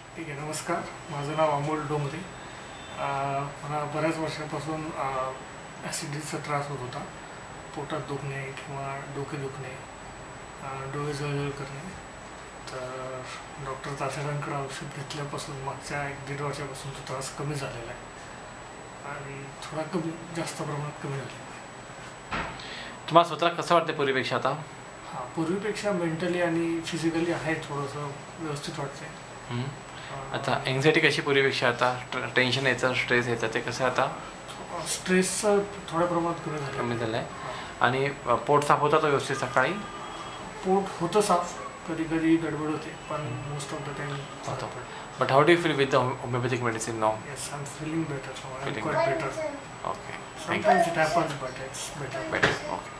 ठीक आहे. नमस्कार, माझं नाव अमोल डोंगरे. मला बऱ्याच वर्षापासून ॲसिडिटीचा त्रास होत होता. पोटात दुखणे किंवा डोके दुखणे, डोळे जळजळ करणे. तर डॉक्टर तातेडांकडे औषध घेतल्यापासून मागच्या 1-1.5 वर्षापासून तो त्रास कमी झालेला आहे आणि थोडा जास्त प्रमाणात कमी झालेला आहे. तुम्हाला स्वतःला कसं वाटतं पूर्वीपेक्षा आता? हां, पूर्वीपेक्षा मेंटली आणि फिजिकली आहे थोडंसं व्यवस्थित वाटतंय. आता एन्झायटी कशी पूर्वीपेक्षा आता? टेन्शन यायचं, स्ट्रेस यायचं, ते कसं आता? स्ट्रेसचं थोड्या प्रमाणात कमी झालं आहे. आणि पोट साफ होतं व्यवस्थित सकाळी? पोट होतं साफ, कधी कधी गडबड होते, पण मोस्ट ऑफ द टाइम होतं. But how do you feel with the homeopathic medicine now? Yes, I'm feeling better. I'm quite better. Okay. Sometimes it happens, but it's better. Better. Okay.